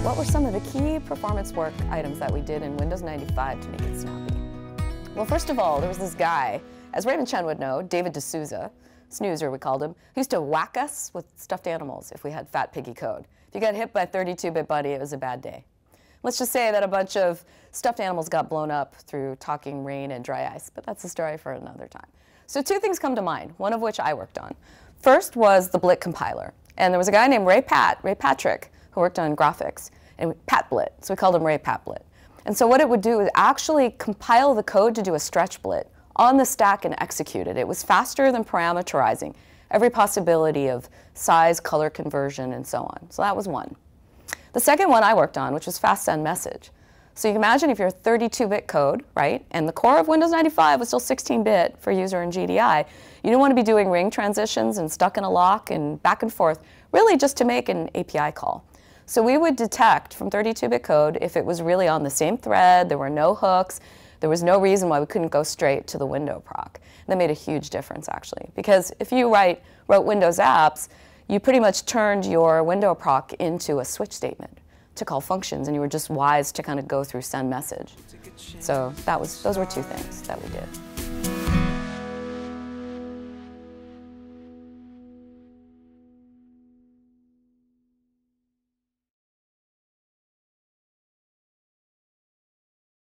what were some of the key performance work items that we did in Windows 95 to make it snappy? Well, first of all, there was this guy, as Raymond Chen would know, David D'Souza, Snoozer we called him, who used to whack us with stuffed animals if we had fat piggy code. If you got hit by a 32-bit buddy, it was a bad day. Let's just say that a bunch of stuffed animals got blown up through talking rain and dry ice, but that's a story for another time. So two things come to mind, one of which I worked on. First was the Blit compiler, and there was a guy named Ray Patrick, who worked on graphics, and PatBlit, so we called him Ray PatBlit. And so what it would do is actually compile the code to do a stretch blit on the stack and execute it. It was faster than parameterizing every possibility of size, color conversion, and so on. So that was one. The second one I worked on, which was fast send message. So you can imagine if you're 32-bit code, right, and the core of Windows 95 was still 16-bit for user and GDI, you don't want to be doing ring transitions and stuck in a lock and back and forth, really just to make an API call. So we would detect from 32-bit code if it was really on the same thread, there were no hooks, there was no reason why we couldn't go straight to the WindowsProc. And that made a huge difference, actually, because if you wrote Windows apps, you pretty much turned your WindowsProc into a switch statement to call functions, and you were just wise to kind of go through send message. So those were two things that we did.